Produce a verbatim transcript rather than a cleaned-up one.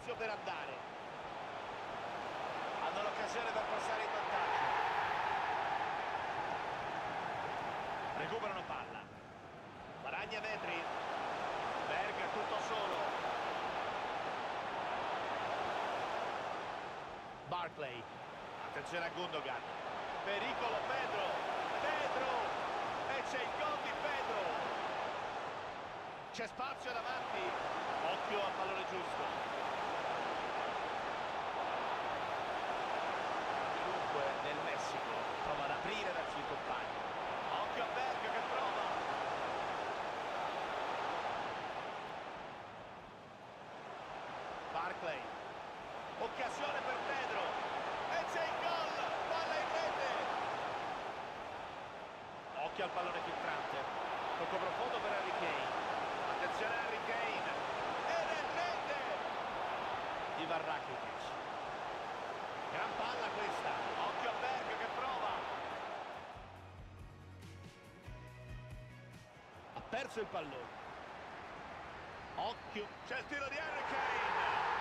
spazio per andare. Hanno l'occasione per passare in vantaggio. Recuperano palla. Guadagna metri. Berg tutto solo. Barkley. Attenzione a Gundogan. Pericolo Pedro. Pedro. E c'è il gol di Pedro. C'è spazio davanti. Occhio al pallone giusto. Dunque nel Messico prova ad aprire verso il compagno. Occhio a Berg che prova. Barkley. Occasione per Pedro. E c'è il gol. Palla in rete. Occhio al pallone filtrante. Tocco profondo per Harry Kane. Attenzione a Harry Kane. E nel rete. Ivan Rakitic. Gran palla questa. Occhio a Berg che prova. Ha perso il pallone. Occhio. C'è il tiro di Harry Kane.